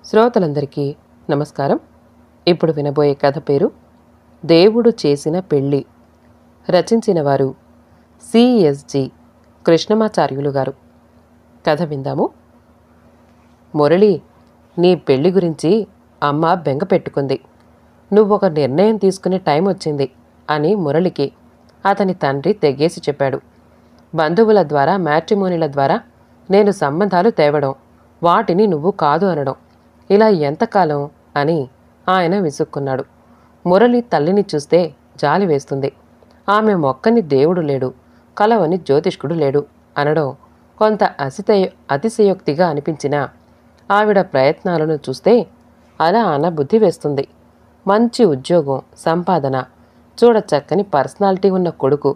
శ్రోతలందరికీ నమస్కారం. ఇప్పుడు వినబోయే కథ పేరు దేవుడు చేసిన పెళ్ళి. రచించిన వారు సిఎస్జి కృష్ణమాచార్యులు గారు. కథ విందాము. మురళి, నీ పెళ్లి గురించి అమ్మ బెంగ పెట్టుకుంది. నువ్వొక నిర్ణయం తీసుకునే టైం వచ్చింది అని మురళికి అతని తండ్రి తెగేసి చెప్పాడు. బంధువుల ద్వారా, మ్యాట్రిమోనీల ద్వారా నేను సంబంధాలు తేవడం, వాటిని నువ్వు కాదు అనడం, ఇలా ఎంతకాలం అని ఆయన విసుక్కున్నాడు. మురళి తల్లిని చూస్తే జాలి వేస్తుంది. ఆమె మొక్కని దేవుడు లేడు, కలవని జ్యోతిష్కుడు లేడు అనడం కొంత అతిశయోక్తిగా అనిపించినా ఆవిడ ప్రయత్నాలను చూస్తే అలా అనబుద్ధి వేస్తుంది. మంచి ఉద్యోగం, సంపాదన, చూడచక్కని పర్సనాలిటీ ఉన్న కొడుకు,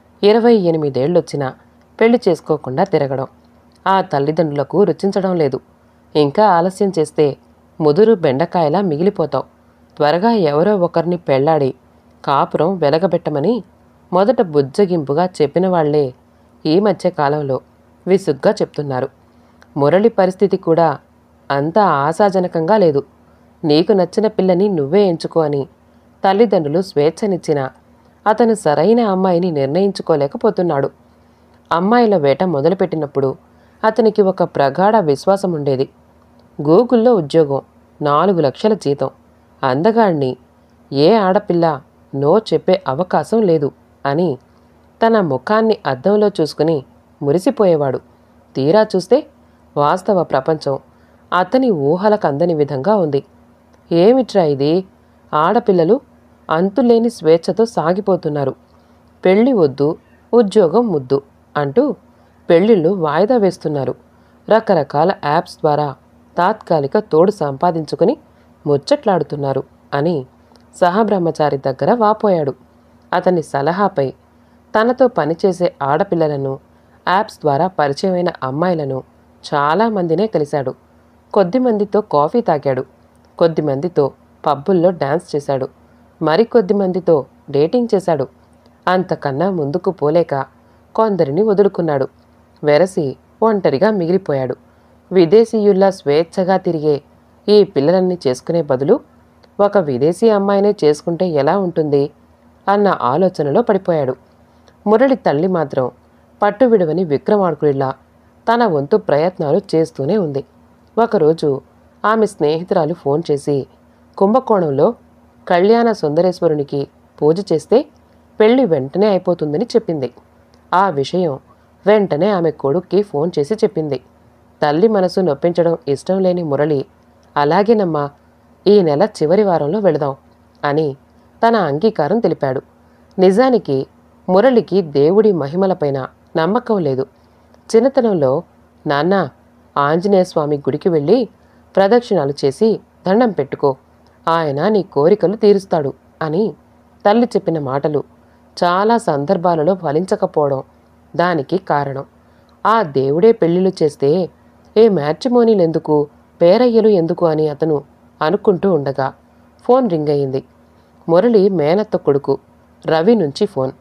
28 ఏళ్ళొచ్చినా పెళ్లి చేసుకోకుండా తిరగడం ఆ తల్లిదండ్రులకు రుచించడం లేదు. ఇంకా ఆలస్యం చేస్తే ముదురు బెండకాయలా మిగిలిపోతావు. త్వరగా ఎవరో ఒకరిని పెళ్లాడి కాపురం వెలగబెట్టమని మొదట బుజ్జగింపుగా చెప్పిన వాళ్లే ఈ మధ్య కాలంలో విసుగ్గా చెప్తున్నారు. మురళి పరిస్థితి కూడా అంత ఆశాజనకంగా లేదు. నీకు నచ్చిన పిల్లని నువ్వే ఎంచుకో అని తల్లిదండ్రులు స్వేచ్ఛనిచ్చినా అతను సరైన అమ్మాయిని నిర్ణయించుకోలేకపోతున్నాడు. అమ్మాయిల వేట మొదలుపెట్టినప్పుడు అతనికి ఒక ప్రగాఢ విశ్వాసం ఉండేది. గూగుల్లో ఉద్యోగం, 4 లక్షల జీతం, అందగాడిని ఏ ఆడపిల్ల నో చెప్పే అవకాశం లేదు అని తన ముఖాన్ని అద్దంలో చూసుకుని మురిసిపోయేవాడు. తీరా చూస్తే వాస్తవ ప్రపంచం అతని ఊహలకు అందని విధంగా ఉంది. ఏమిట్రా ఇది? ఆడపిల్లలు అంతులేని స్వేచ్ఛతో సాగిపోతున్నారు. పెళ్లి వద్దు, ఉద్యోగం ముద్దు అంటూ పెళ్లిళ్ళు వాయిదా వేస్తున్నారు. రకరకాల యాప్స్ ద్వారా తాత్కాలిక తోడు సంపాదించుకుని ముచ్చట్లాడుతున్నారు అని సహబ్రహ్మచారి దగ్గర వాపోయాడు. అతని సలహాపై తనతో పనిచేసే ఆడపిల్లలను, యాప్స్ ద్వారా పరిచయమైన అమ్మాయిలను చాలామందినే కలిశాడు. కొద్దిమందితో కాఫీ తాగాడు, కొద్దిమందితో పబ్బుల్లో డాన్స్ చేశాడు, మరికొద్ది మందితో డేటింగ్ చేశాడు. అంతకన్నా ముందుకు పోలేక కొందరిని వదులుకున్నాడు. వెరసి ఒంటరిగా మిగిలిపోయాడు. విదేశీయుల్లా స్వేచ్ఛగా తిరిగే ఈ పిల్లలన్నీ చేసుకునే బదులు ఒక విదేశీ అమ్మాయినే చేసుకుంటే ఎలా ఉంటుంది అన్న ఆలోచనలో పడిపోయాడు. మురళి తల్లి మాత్రం పట్టు విడువని విక్రమార్కుడిలా తన వంతు ప్రయత్నాలు చేస్తూనే ఉంది. ఒకరోజు ఆమె స్నేహితురాలు ఫోన్ చేసి కుంభకోణంలో కళ్యాణ సుందరేశ్వరునికి పూజ చేస్తే పెళ్లి వెంటనే అయిపోతుందని చెప్పింది. ఆ విషయం వెంటనే ఆమె కొడుక్కి ఫోన్ చేసి చెప్పింది. తల్లి మనసు నొప్పించడం ఇష్టం లేని మురళి, అలాగేనమ్మా, ఈ నెల చివరి వారంలో వెళదాం అని తన అంగీకారం తెలిపాడు. నిజానికి మురళికి దేవుడి మహిమలపైన నమ్మకం లేదు. చిన్నతనంలో నాన్న, ఆంజనేయస్వామి గుడికి వెళ్ళి ప్రదక్షిణాలు చేసి దండం పెట్టుకో, ఆయన నీ కోరికలు తీరుస్తాడు అని తల్లి చెప్పిన మాటలు చాలా సందర్భాలలో ఫలించకపోవడం దానికి కారణం. ఆ దేవుడే పెళ్లిళ్ళు చేస్తే ఏ మ్యాట్రిమోనీలు ఎందుకు, పేరయ్యలు ఎందుకు అని అతను అనుకుంటూ ఉండగా ఫోన్ రింగ్ అయింది. మురళి మేనత్త కొడుకు రవి నుంచి ఫోన్.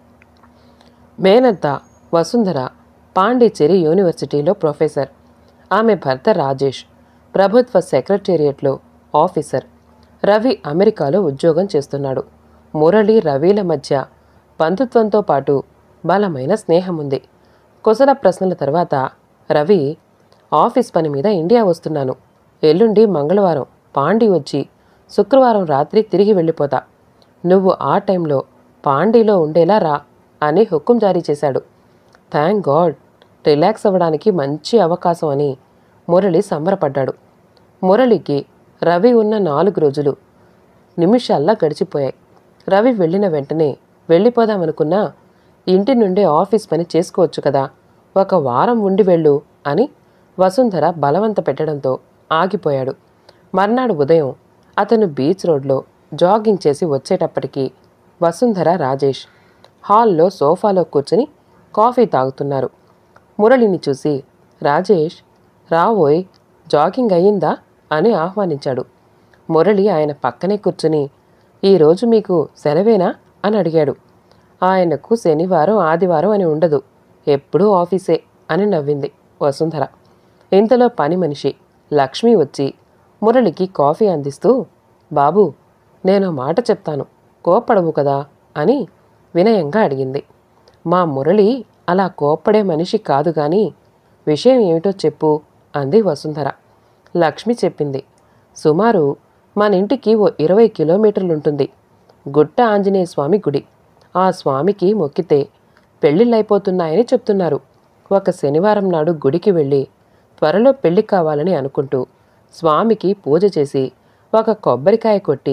మేనత్త వసుంధర పాండిచ్చేరి యూనివర్సిటీలో ప్రొఫెసర్. ఆమె భర్త రాజేష్ ప్రభుత్వ సెక్రటేరియట్లో ఆఫీసర్. రవి అమెరికాలో ఉద్యోగం చేస్తున్నాడు. మురళి, రవిల మధ్య బంధుత్వంతో పాటు బలమైన స్నేహం ఉంది. కుశల ప్రశ్నల తర్వాత రవి, ఆఫీస్ పని మీద ఇండియా వస్తున్నాను, ఎల్లుండి మంగళవారం పాండి వచ్చి శుక్రవారం రాత్రి తిరిగి వెళ్ళిపోతా, నువ్వు ఆ టైంలో పాండీలో ఉండేలా రా అని హుకుం జారీ చేశాడు. థ్యాంక్ గాడ్, రిలాక్స్ అవ్వడానికి మంచి అవకాశం అని మురళి సంబరపడ్డాడు. మురళికి రవి ఉన్న 4 రోజులు నిమిషాల్లా గడిచిపోయాయి. రవి వెళ్ళిన వెంటనే వెళ్ళిపోదామనుకున్నా ఇంటి నుండే ఆఫీస్ పని చేసుకోవచ్చు కదా, 1 వారం ఉండి వెళ్ళు అని వసుంధర బలవంత పెట్టడంతో ఆగిపోయాడు. మర్నాడు ఉదయం అతను బీచ్ రోడ్లో జాగింగ్ చేసి వచ్చేటప్పటికి వసుంధర, రాజేష్ హాల్లో సోఫాలో కూర్చుని కాఫీ తాగుతున్నారు. మురళిని చూసి, రాజేష్ రావోయ్, జాగింగ్ అయ్యిందా అని ఆహ్వానించాడు. మురళి ఆయన పక్కనే కూర్చుని, ఈరోజు మీకు సెలవేనా అని అడిగాడు. ఆయనకు శనివారం, ఆదివారం అని ఉండదు, ఎప్పుడూ ఆఫీసే అని నవ్వింది వసుంధర. ఇంతలో పని మనిషి లక్ష్మి వచ్చి మురళికి కాఫీ అందిస్తూ, బాబూ, నేను మాట చెప్తాను, కోప్పడవు కదా అని వినయంగా అడిగింది. మా మురళి అలా కోప్పడే మనిషి కాదు గాని విషయం ఏమిటో చెప్పు అంది వసుంధర. లక్ష్మి చెప్పింది. సుమారు మన ఇంటికి ఓ 20 కిలోమీటర్లుంటుంది. గుట్ట ఆంజనేయ స్వామి గుడి. ఆ స్వామికి మొక్కితే పెళ్లిళ్ళైపోతున్నాయని చెప్తున్నారు. ఒక శనివారం నాడు గుడికి వెళ్ళి త్వరలో పెళ్లి కావాలని అనుకుంటూ స్వామికి పూజ చేసి ఒక కొబ్బరికాయ కొట్టి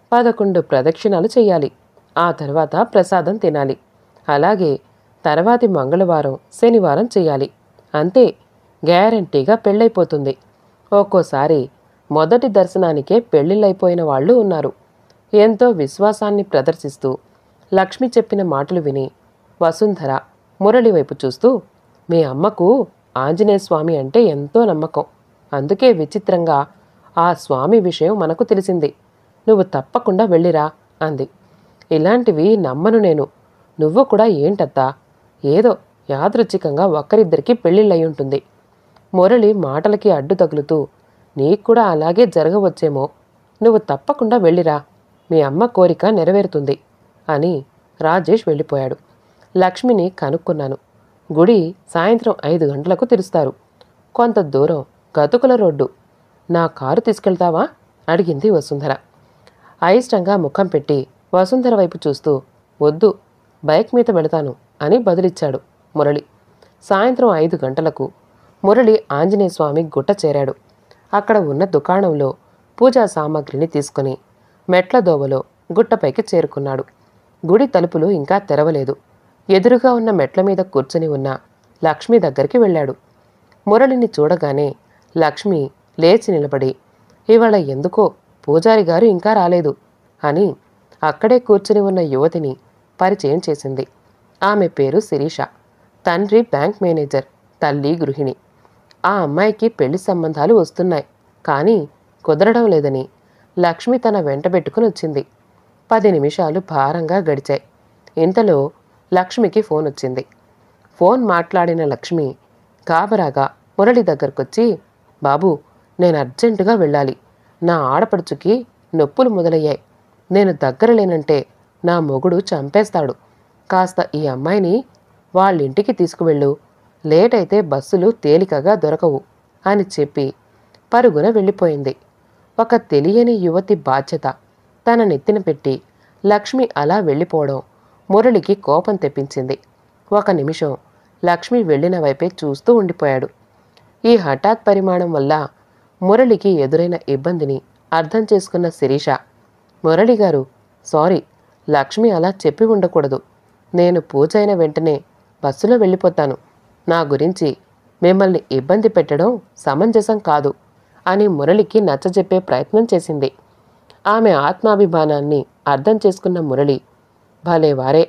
11 ప్రదక్షిణాలు చెయ్యాలి. ఆ తర్వాత ప్రసాదం తినాలి. అలాగే తర్వాతి మంగళవారం, శనివారం చెయ్యాలి. అంతే, గ్యారంటీగా పెళ్ళైపోతుంది. ఒక్కోసారి మొదటి దర్శనానికే పెళ్లిళ్ళైపోయిన వాళ్ళు ఉన్నారు. ఎంతో విశ్వాసాన్ని ప్రదర్శిస్తూ లక్ష్మి చెప్పిన మాటలు విని వసుంధర మురళి వైపు చూస్తూ, మీ అమ్మకు ఆంజనేయ స్వామి అంటే ఎంతో నమ్మకం. అందుకే విచిత్రంగా ఆ స్వామి విషయం మనకు తెలిసింది. నువ్వు తప్పకుండా వెళ్ళిరా అంది. ఇలాంటివి నమ్మను నేను. నువ్వు కూడా ఏంటత్తా, ఏదో యాదృచ్ఛికంగా ఒక్కరిద్దరికి పెళ్ళిళ్ళయ్యుంటుంది. మురళి మాటలకి అడ్డు తగులుతూ, నీకు కూడా అలాగే జరగవచ్చేమో. నువ్వు తప్పకుండా వెళ్ళిరా, మీ అమ్మ కోరిక నెరవేరుతుంది అని రాజేష్ వెళ్ళిపోయాడు. లక్ష్మిని కనుక్కున్నాను. గుడి సాయంత్రం 5 గంటలకు తెరుస్తారు. కొంత దూరం గతుకుల రోడ్డు. నా కారు తీసుకెళ్తావా అడిగింది వసుంధర. అయిష్టంగా ముఖం పెట్టి వసుంధర వైపు చూస్తూ, వద్దు, బైక్ మీద వెళతాను అని బదులిచ్చాడు మురళి. సాయంత్రం 5 గంటలకు మురళి ఆంజనేయస్వామి గుట్ట చేరాడు. అక్కడ ఉన్న దుకాణంలో పూజా సామాగ్రిని తీసుకుని మెట్ల దోవలో గుట్టపైకి చేరుకున్నాడు. గుడి తలుపులు ఇంకా తెరవలేదు. ఎదురుగా ఉన్న మెట్ల మీద కూర్చుని ఉన్న లక్ష్మి దగ్గరికి వెళ్ళాడు. మురళిని చూడగానే లక్ష్మి లేచి నిలబడి, ఇవాళ ఎందుకో పూజారి గారు ఇంకా రాలేదు అని అక్కడే కూర్చుని ఉన్న యువతిని పరిచయం చేసింది. ఆమె పేరు శిరీష. తండ్రి బ్యాంక్ మేనేజర్, తల్లి గృహిణి. ఆ అమ్మాయికి పెళ్లి సంబంధాలు వస్తున్నాయి, కానీ కుదరడం లేదని లక్ష్మి తన వెంట పెట్టుకుని వచ్చింది. 10 నిమిషాలు భారంగా గడిచాయి. ఇంతలో లక్ష్మికి ఫోన్ వచ్చింది. ఫోన్ మాట్లాడిన లక్ష్మి గాబరాగా మురళి దగ్గరకొచ్చి, బాబూ, నేను అర్జెంటుగా వెళ్ళాలి. నా ఆడపడుచుకి నొప్పులు మొదలయ్యాయి. నేను దగ్గర లేనంటే నా మొగుడు చంపేస్తాడు. కాస్త ఈ అమ్మాయిని వాళ్ళింటికి తీసుకువెళ్ళు. లేట్ అయితే బస్సులు తేలికగా దొరకవు అని చెప్పి పరుగున వెళ్ళిపోయింది. ఒక తెలియని యువతి బాధ్యత తన నెత్తిన పెట్టి లక్ష్మి అలా వెళ్ళిపోవడం మురళికి కోపం తెప్పించింది. 1 నిమిషం లక్ష్మి వెళ్ళిన వైపే చూస్తూ ఉండిపోయాడు. ఈ హఠాత్ పరిమాణం వల్ల మురళికి ఎదురైన ఇబ్బందిని అర్థం చేసుకున్న శిరీష, మురళిగారు, సారీ, లక్ష్మి అలా చెప్పి ఉండకూడదు. నేను పూజ అయిన వెంటనే బస్సులో వెళ్ళిపోతాను. నా గురించి మిమ్మల్ని ఇబ్బంది పెట్టడం సమంజసం కాదు అని మురళికి నచ్చజెప్పే ప్రయత్నం చేసింది. ఆమె ఆత్మాభిమానాన్ని అర్థం చేసుకున్న మురళి, భలేవారే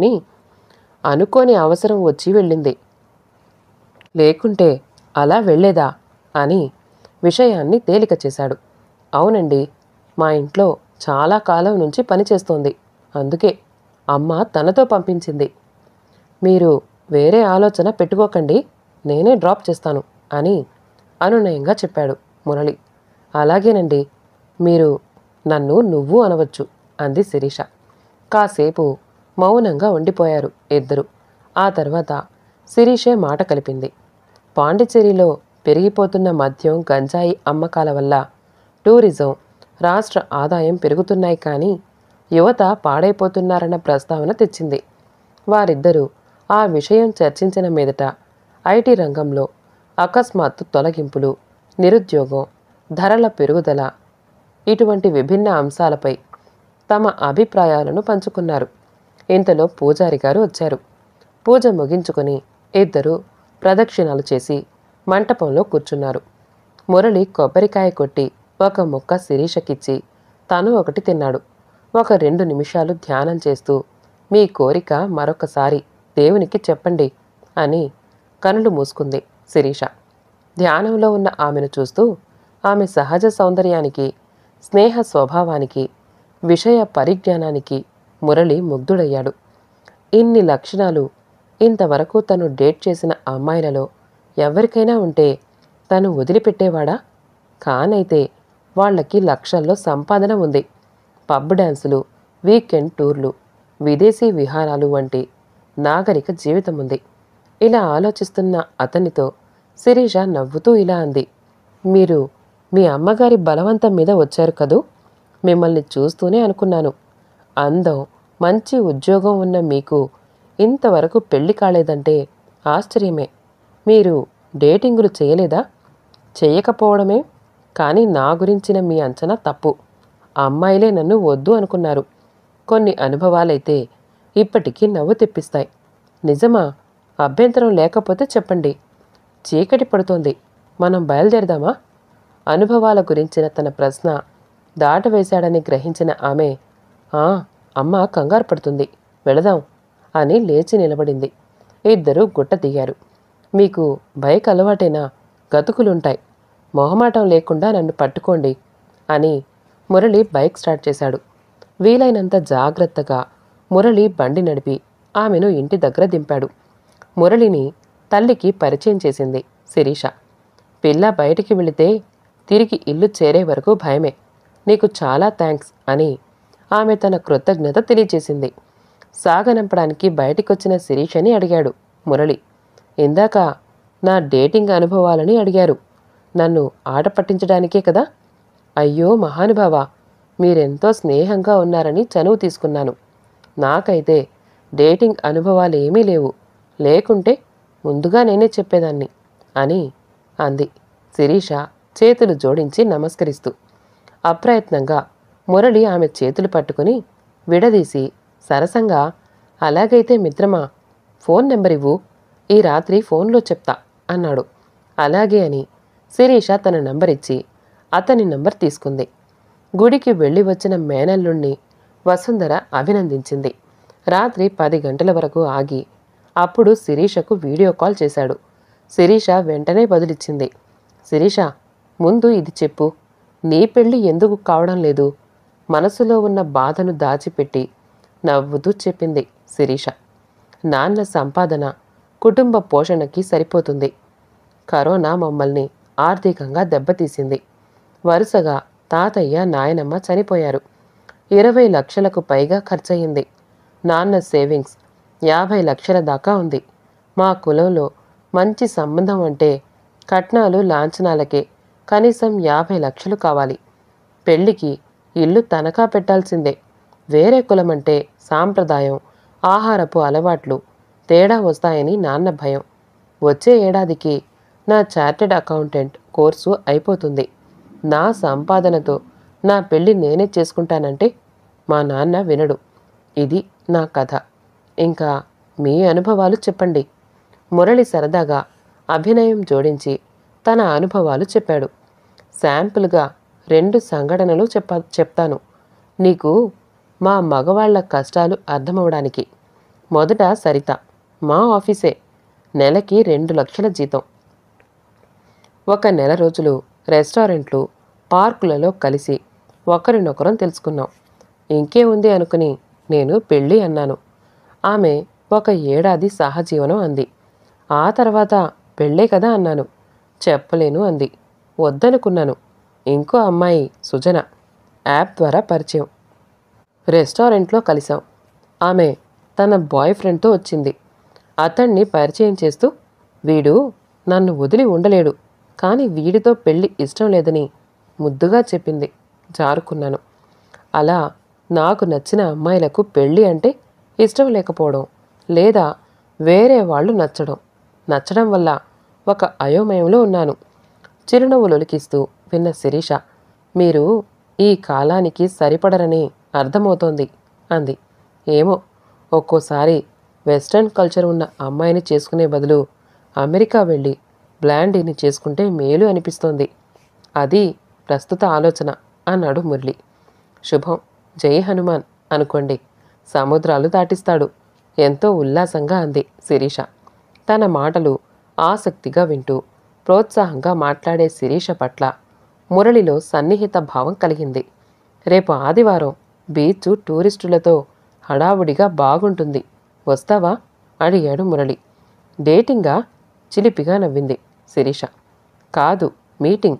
అనుకోని అవసరం వచ్చి వెళ్ళింది, లేకుంటే అలా వెళ్ళేదా అని విషయాన్ని తేలిక చేశాడు. అవునండి, మా ఇంట్లో చాలా కాలం నుంచి పనిచేస్తోంది. అందుకే అమ్మ తనతో పంపించింది. మీరు వేరే ఆలోచన పెట్టుకోకండి, నేనే డ్రాప్ చేస్తాను అని అనునయంగా చెప్పాడు మురళి. అలాగేనండి, మీరు నన్ను నువ్వు అనవచ్చు అంది శిరీష. కాసేపు మౌనంగా ఉండిపోయారు ఇద్దరు. ఆ తర్వాత శిరీషే మాట కలిపింది. పాండిచ్చేరిలో పెరిగిపోతున్న మద్యం, గంజాయి అమ్మకాల వల్ల టూరిజం, రాష్ట్ర ఆదాయం పెరుగుతున్నాయి, కానీ యువత పాడైపోతున్నారన్న ప్రస్తావన తెచ్చింది. వారిద్దరూ ఆ విషయం చర్చించిన మీదట ఐటీ రంగంలో అకస్మాత్తు తొలగింపులు, నిరుద్యోగం, ధరల పెరుగుదల, ఇటువంటి విభిన్న అంశాలపై తమ అభిప్రాయాలను పంచుకున్నారు. ఇంతలో పూజారి గారు వచ్చారు. పూజ ముగించుకొని ఇద్దరూ ప్రదక్షిణాలు చేసి మంటపంలో కూర్చున్నారు. మురళి కొబ్బరికాయ కొట్టి ఒక ముక్క శిరీషకిచ్చి తను ఒకటి తిన్నాడు. ఒక 2 నిమిషాలు ధ్యానం చేస్తూ, మీ కోరిక మరొకసారి దేవునికి చెప్పండి అని కనులు మూసుకుంది శిరీష. ధ్యానంలో ఉన్న ఆమెను చూస్తూ ఆమె సహజ సౌందర్యానికి, స్నేహ స్వభావానికి, విషయ పరిజ్ఞానానికి మురళి ముగ్ధుడయ్యాడు. ఇన్ని లక్షణాలు ఇంతవరకు తను డేట్ చేసిన అమ్మాయిలలో ఎవరికైనా ఉంటే తను వదిలిపెట్టేవాడా? కానైతే వాళ్ళకి లక్షల్లో సంపాదన ఉంది. పబ్ డ్యాన్సులు, వీకెండ్ టూర్లు, విదేశీ విహారాలు వంటి నాగరిక జీవితం ఉంది. ఇలా ఆలోచిస్తున్న అతనితో శిరీష నవ్వుతూ ఇలా అంది. మీరు మీ అమ్మగారి బలవంతం మీద వచ్చారు కదూ? మిమ్మల్ని చూస్తూనే అనుకున్నాను. అందం, మంచి ఉద్యోగం ఉన్న మీకు ఇంతవరకు పెళ్లి కాలేదంటే ఆశ్చర్యమే. మీరు డేటింగులు చేయలేదా? చేయకపోవడమే. కానీ నా గురించిన మీ అంచనా తప్పు. అమ్మాయిలే నన్ను వద్దు అనుకున్నారు. కొన్ని అనుభవాలైతే ఇప్పటికీ నవ్వు తెప్పిస్తాయి. నిజమా? అభ్యంతరం లేకపోతే చెప్పండి. చీకటి పడుతోంది. మనం బయలుదేరదామా? అనుభవాల గురించిన తన ప్రశ్న దాటవేశాడని గ్రహించిన ఆమె, అమ్మ కంగారు పడుతుంది, వెళదాం అని లేచి నిలబడింది. ఇద్దరూ గుట్ట దిగారు. మీకు బైక్ అలవాటేనా? గతుకులుంటాయి. మొహమాటం లేకుండా నన్ను పట్టుకోండి అని మురళి బైక్ స్టార్ట్ చేశాడు. వీలైనంత జాగ్రత్తగా మురళి బండి నడిపి ఆమెను ఇంటి దగ్గర దింపాడు. మురళిని తల్లికి పరిచయం చేసింది శిరీష. పిల్ల బయటికి వెళితే తిరిగి ఇల్లు చేరే వరకు భయమే. నీకు చాలా థ్యాంక్స్ అని ఆమె తన కృతజ్ఞత తెలియజేసింది. సాగనంపడానికి బయటికొచ్చిన శిరీషని అడిగాడు మురళి. ఇందాక నా డేటింగ్ అనుభవాలని అడిగారు. నన్ను ఆట పట్టించడానికే కదా? అయ్యో మహానుభావా, మీరెంతో స్నేహంగా ఉన్నారని చనువు తీసుకున్నాను. నాకైతే డేటింగ్ అనుభవాలేమీ లేవు. లేకుంటే ముందుగా నేనే చెప్పేదాన్ని అని అంది శిరీష చేతులు జోడించి నమస్కరిస్తూ. అప్రయత్నంగా మురళి ఆమె చేతులు పట్టుకుని విడదీసి సరసంగా, అలాగైతే మిత్రమా, ఫోన్ నెంబర్ ఇవ్వు, ఈ రాత్రి ఫోన్లో చెప్తా అన్నాడు. అలాగే అని శిరీష తన నంబర్ ఇచ్చి అతని నంబర్ తీసుకుంది. గుడికి వెళ్ళి వచ్చిన మేనల్లుణ్ణి వసుంధర అభినందించింది. రాత్రి 10 గంటల వరకు ఆగి అప్పుడు శిరీషకు వీడియో కాల్ చేశాడు. శిరీష వెంటనే బదులిచ్చింది. శిరీష, ముందు ఇది చెప్పు, నీ పెళ్లి ఎందుకు కావడం లేదు? మనసులో ఉన్న బాధను దాచిపెట్టి నవ్వుతూ చెప్పింది శిరీష. నాన్న సంపాదన కుటుంబ పోషణకి సరిపోతుంది. కరోనా మమ్మల్ని ఆర్థికంగా దెబ్బతీసింది. వరుసగా తాతయ్య, నాయనమ్మ చనిపోయారు. 20 లక్షలకు పైగా ఖర్చయింది. నాన్న సేవింగ్స్ 50 లక్షల దాకా ఉంది. మా కులంలో మంచి సంబంధం అంటే కట్నాలు లాంఛనాలకే కనీసం 50 లక్షలు కావాలి. పెళ్లికి ఇల్లు తనఖా పెట్టాల్సిందే. వేరే కులమంటే సాంప్రదాయం, ఆహారపు అలవాట్లు తేడా వస్తాయని నాన్న భయం. వచ్చే ఏడాదికి నా చార్టెడ్ అకౌంటెంట్ కోర్సు అయిపోతుంది. నా సంపాదనతో నా పెళ్లి నేనే చేసుకుంటానంటే మా నాన్న వినడు. ఇది నా కథ. ఇంకా మీ అనుభవాలు చెప్పండి. మురళి సరదాగా అభినయం జోడించి తన అనుభవాలు చెప్పాడు. శాంపుల్గా 2 సంఘటనలు చెప్తాను నీకు, మా మగవాళ్ల కష్టాలు అర్థమవడానికి. మొదట సరిత, మా ఆఫీసే, నెలకి 2 లక్షల జీతం. ఒక నెల రోజులు రెస్టారెంట్లు, పార్కులలో కలిసి ఒకరినొకరం తెలుసుకున్నాం. ఇంకే ఉంది అనుకుని నేను పెళ్ళి అన్నాను. ఆమె 1 ఏడాది సహజీవనం అంది. ఆ తర్వాత పెళ్ళే కదా అన్నాను. చెప్పలేను అంది. వద్దనుకున్నాను. ఇంకో అమ్మాయి సుజన, యాప్ ద్వారా పరిచయం. రెస్టారెంట్లో కలిశాం. ఆమె తన బాయ్ ఫ్రెండ్తో వచ్చింది. అతన్ని పరిచయం చేస్తూ, వీడు నన్ను వదిలి ఉండలేడు, కానీ వీడితో పెళ్ళి ఇష్టం లేదని ముద్దుగా చెప్పింది. జారుకున్నాను. అలా నాకు నచ్చిన అమ్మాయిలకు పెళ్ళి అంటే ఇష్టం లేకపోవడం, లేదా వేరే వాళ్ళు నచ్చడం వల్ల ఒక అయోమయంలో ఉన్నాను. చిరునవ్వులొలికిస్తూ విన్న శిరీష, మీరు ఈ కాలానికి సరిపడరని అర్థమవుతోంది అంది. ఏమో, ఒక్కోసారి వెస్ట్రన్ కల్చర్ ఉన్న అమ్మాయిని చేసుకునే బదులు అమెరికా వెళ్ళి బ్లాండీని చేసుకుంటే మేలు అనిపిస్తోంది. అది ప్రస్తుత ఆలోచన అన్నాడు మురళి. శుభం, జై హనుమాన్ అనుకోండి, సముద్రాలు దాటిస్తాడు ఎంతో ఉల్లాసంగా అంది శిరీష. తన మాటలు ఆసక్తిగా వింటూ ప్రోత్సాహంగా మాట్లాడే శిరీష పట్ల మురళిలో సన్నిహిత భావం కలిగింది. రేపు ఆదివారం బీచ్ టూరిస్టులతో హడావుడిగా బాగుంటుంది, వస్తావా అడిగాడు మురళి. డేటింగా? చిలిపిగా నవ్వింది శిరీష. కాదు, మీటింగ్.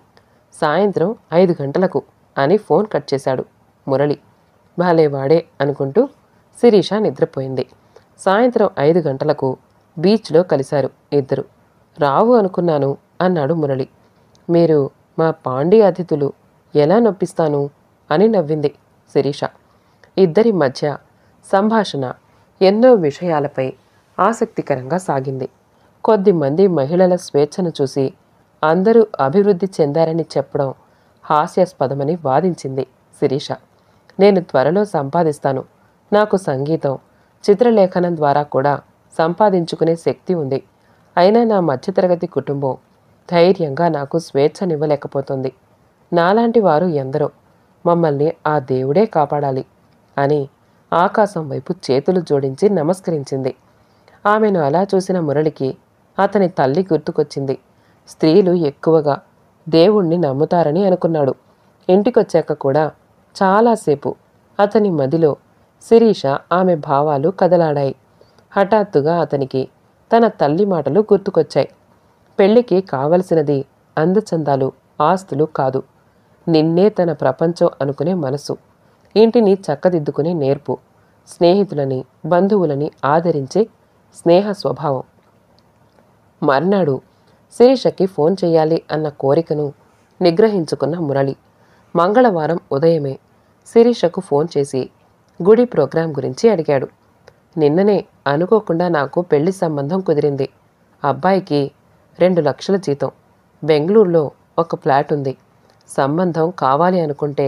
సాయంత్రం 5 గంటలకు అని ఫోన్ కట్ చేశాడు మురళి. భలేవాడే అనుకుంటూ శిరీష నిద్రపోయింది. సాయంత్రం 5 గంటలకు బీచ్లో కలిశారు ఇద్దరు. రావు అనుకున్నాను అన్నాడు మురళి. మీరు మా పాండి అతిథులు, ఎలా నొప్పిస్తాను అని నవ్వింది శిరీష. ఇద్దరి మధ్య సంభాషణ ఎన్నో విషయాలపై ఆసక్తికరంగా సాగింది. కొద్దిమంది మహిళల స్వేచ్ఛను చూసి అందరూ అభివృద్ధి చెందారని చెప్పడం హాస్యాస్పదమని వాదించింది శిరీష. నేను త్వరలో సంపాదిస్తాను. నాకు సంగీతం, చిత్రలేఖనం ద్వారా కూడా సంపాదించుకునే శక్తి ఉంది. అయినా నా మధ్యతరగతి కుటుంబం ధైర్యంగా నాకు స్వేచ్ఛనివ్వలేకపోతుంది. నాలాంటి వారు ఎందరో, మమ్మల్ని ఆ దేవుడే కాపాడాలి అని ఆకాశం వైపు చేతులు జోడించి నమస్కరించింది. ఆమెను అలా చూసిన మురళికి అతని తల్లి గుర్తుకొచ్చింది. స్త్రీలు ఎక్కువగా దేవుణ్ణి నమ్ముతారని అనుకున్నాడు. ఇంటికొచ్చాక కూడా చాలాసేపు అతని మదిలో శిరీష, ఆమె భావాలు కదలాడాయి. హఠాత్తుగా అతనికి తన తల్లి మాటలు గుర్తుకొచ్చాయి. పెళ్లికి కావలసినది అందచందాలు, ఆస్తులు కాదు, నిన్నే తన ప్రపంచం అనుకునే మనసు, ఇంటిని చక్కదిద్దుకునే నేర్పు, స్నేహితులని, బంధువులని ఆదరించే స్నేహ స్వభావం. మర్నాడు శిరీషకి ఫోన్ చేయాలి అన్న కోరికను నిగ్రహించుకున్న మురళి మంగళవారం ఉదయమే శిరీషకు ఫోన్ చేసి గుడి ప్రోగ్రాం గురించి అడిగాడు. నిన్ననే అనుకోకుండా నాకు పెళ్లి సంబంధం కుదిరింది. అబ్బాయికి 2 లక్షల జీతం, బెంగళూరులో ఒక ఫ్లాట్ ఉంది. సంబంధం కావాలి అనుకుంటే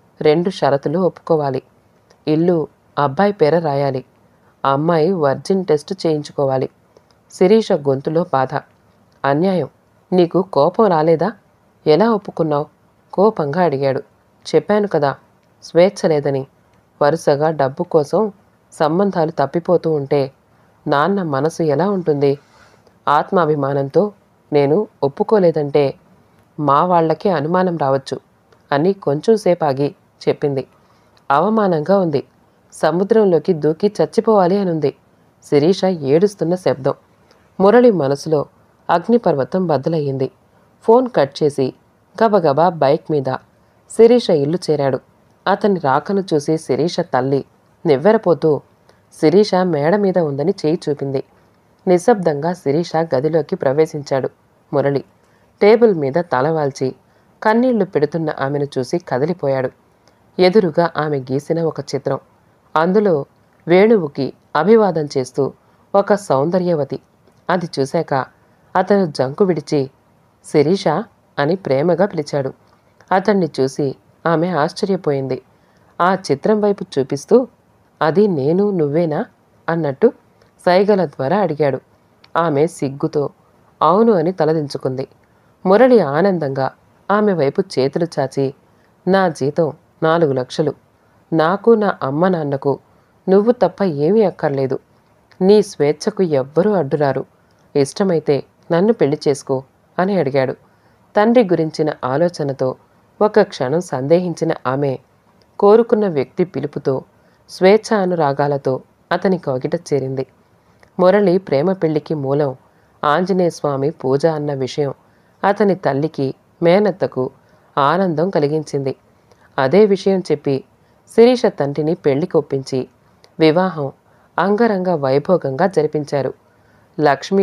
2 షరతులు ఒప్పుకోవాలి. ఇల్లు అబ్బాయి పేర రాయాలి. అమ్మాయి వర్జిన్ టెస్ట్ చేయించుకోవాలి. శిరీష గొంతులో బాధ. అన్యాయం. నీకు కోపం రాలేదా? ఎలా ఒప్పుకున్నావు? కోపంగా అడిగాడు. చెప్పాను కదా, స్వేచ్ఛ లేదని. వరుసగా డబ్బు కోసం సంబంధాలు తప్పిపోతూ ఉంటే నాన్న మనసు ఎలా ఉంటుంది? ఆత్మాభిమానంతో నేను ఒప్పుకోలేదంటే మా వాళ్లకే అనుమానం రావచ్చు అని కొంచెం సేపాగి చెప్పింది. అవమానంగా ఉంది. సముద్రంలోకి దూకి చచ్చిపోవాలి అనుంది. శిరీష ఏడుస్తున్న శబ్దం. మురళి మనసులో అగ్నిపర్వతం బద్దలయ్యింది. ఫోన్ కట్ చేసి గబగబా బైక్ మీద శిరీష ఇల్లు చేరాడు. అతని రాకను చూసి శిరీష తల్లి నివ్వెరపోతూ శిరీష మేడ మీద ఉందని చేయి చూపింది. నిశ్శబ్దంగా శిరీష గదిలోకి ప్రవేశించాడు మురళి. టేబుల్ మీద తలవాల్చి కన్నీళ్లు పెడుతున్న ఆమెను చూసి కదిలిపోయాడు. ఎదురుగా ఆమె గీసిన ఒక చిత్రం. అందులో వేణువుకి అభివాదం చేస్తూ ఒక సౌందర్యవతి. అది చూశాక అతను జంకు విడిచి శిరీష అని ప్రేమగా పిలిచాడు. అతన్ని చూసి ఆమె ఆశ్చర్యపోయింది. ఆ చిత్రం వైపు చూపిస్తూ అది నేను, నువ్వేనా అన్నట్టు సైగల ద్వారా అడిగాడు. ఆమె సిగ్గుతో అవును అని తలదించుకుంది. మురళి ఆనందంగా ఆమె వైపు చేతులు చాచి, నా జీతం 4 లక్షలు. నాకు, నా అమ్మ నాన్నకు నువ్వు తప్ప ఏమీ అక్కర్లేదు. నీ స్వేచ్ఛకు ఎవ్వరూ అడ్డురారు. ఇష్టమైతే నన్ను పెళ్లి చేసుకో అని అడిగాడు. తండ్రి గురించిన ఆలోచనతో ఒక క్షణం సందేహించిన ఆమె కోరుకున్న వ్యక్తి పిలుపుతో, స్వేచ్ఛ అనురాగాలతో అతని కౌగిట చేరింది. మురళి ప్రేమ పెళ్లికి మూలం ఆంజనేయస్వామి పూజ అన్న విషయం అతని తల్లికి, మేనత్తకు ఆనందం కలిగించింది. అదే విషయం చెప్పి శిరీష తండ్రిని పెళ్లికి ఒప్పించి వివాహం అంగరంగ వైభోగంగా జరిపించారు. లక్ష్మీ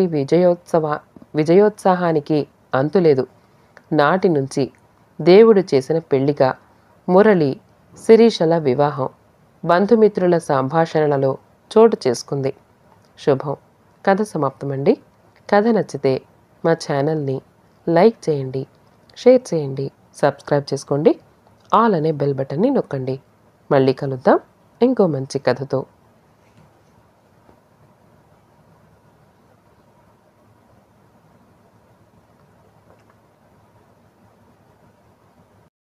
విజయోత్సాహానికి అంతులేదు. నాటి నుంచి దేవుడు చేసిన పెళ్లిగా మురళి, శిరీషల వివాహం బంధుమిత్రుల సంభాషణలలో చోటు చేసుకుంది. శుభం. కథ సమాప్తమండి. కథ నచ్చితే మా ఛానల్ని లైక్ చేయండి, షేర్ చేయండి, సబ్స్క్రైబ్ చేసుకోండి. ఆల్ అనే బెల్ బటన్ని నొక్కండి. మళ్ళీ కలుద్దాం ఇంకో మంచి కథతో.